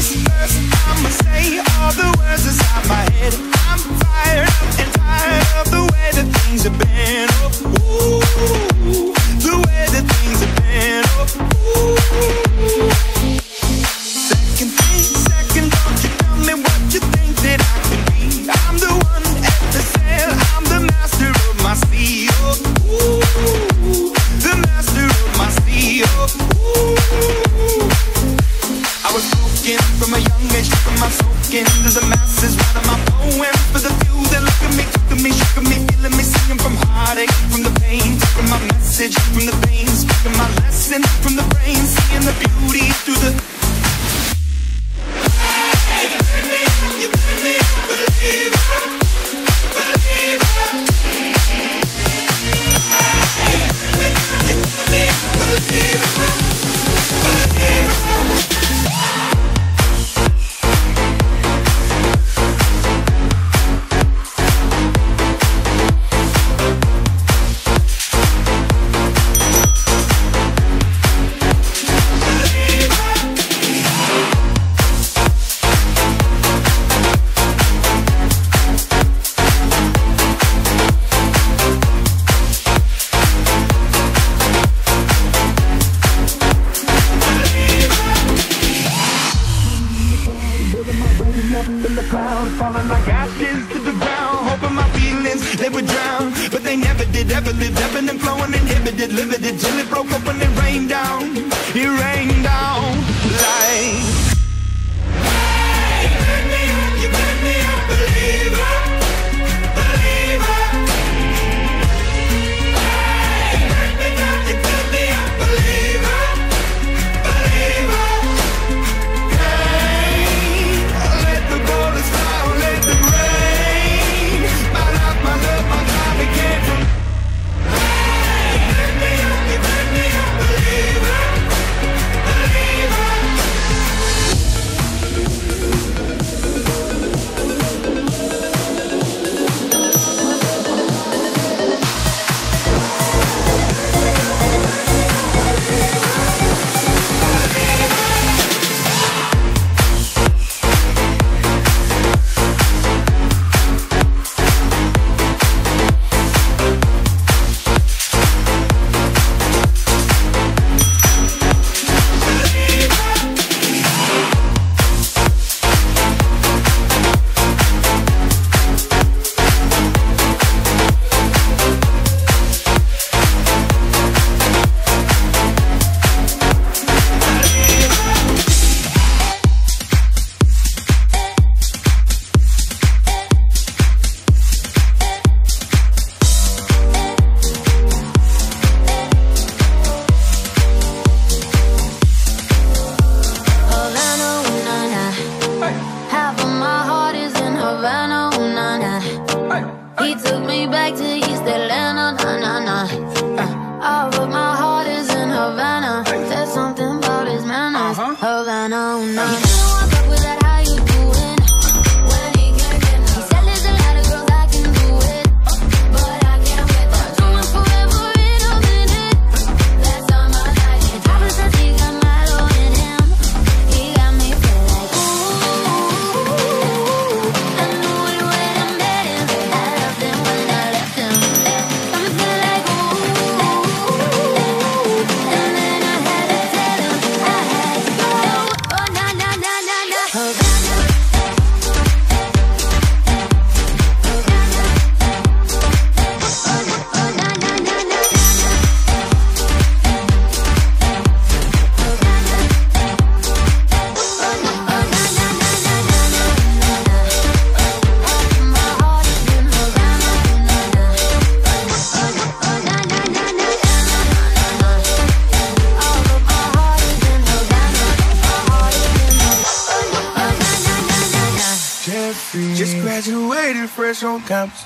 graduated fresh on campus.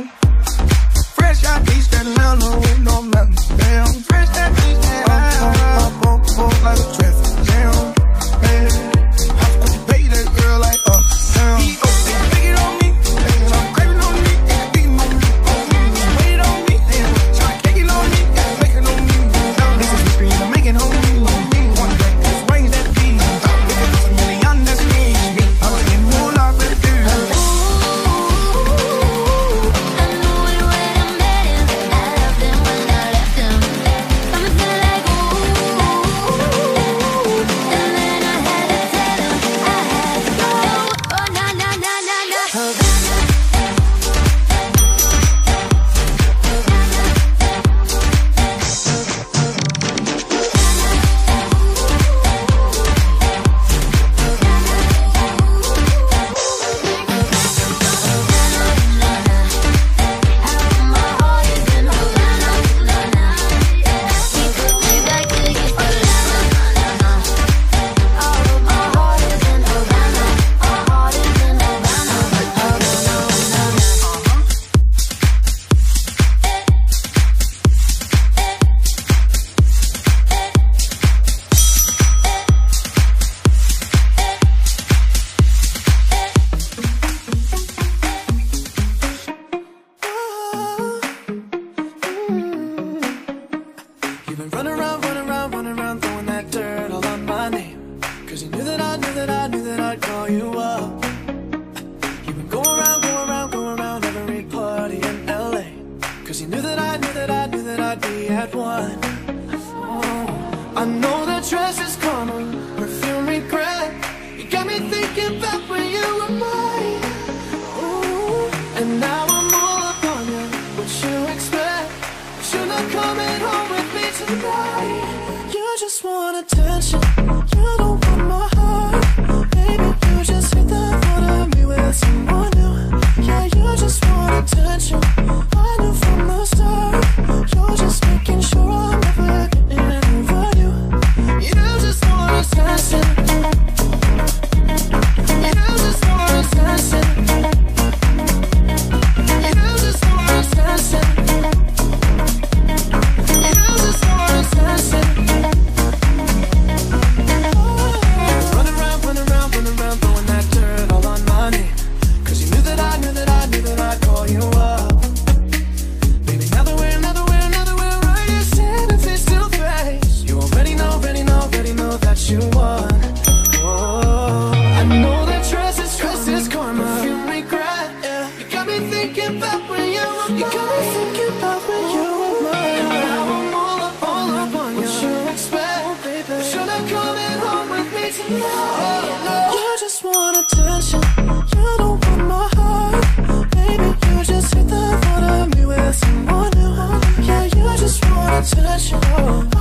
Fresh out East Atlanta with no mountains. Damn, fresh out East Atlanta. Up like a traffic jam. Hey, how could you pay that girl like down? He take it on me, tryna crave it on me, beating on me, wait it on me, tryna cake it on me, make it on me. This is the screen, I'm making on me. One back, this range that beat, $1 million, that's me. bad one. I know that dress is karma, perfume regret. You got me thinking back when you were mine. Ooh. And now I'm all up on you. What you expect? You're not coming home with me tonight. You just want attention. You don't want my heart. Baby, you just hit the thought of me with someone new. Yeah, you just want attention. I knew from the start. You're just making sure I'm never getting over you. You just want attention. You just want attention. You just want attention. You just want attention. Run around, throwing that dirt all on my name. 'Cause you knew that I'd call you up. Baby, now that we're right here standing face to face, you already know that you won. Oh, I know that stress is karma. You regret, yeah. You got me thinking back when you were mine. You got me thinking about when you were mine. Now I'm all up on you. What you expect, oh, baby? You're not coming home with me tonight. Oh, no. You just want attention. You don't want my heart. Baby, you just hit the thought of me with someone new. Yeah, you just want attention.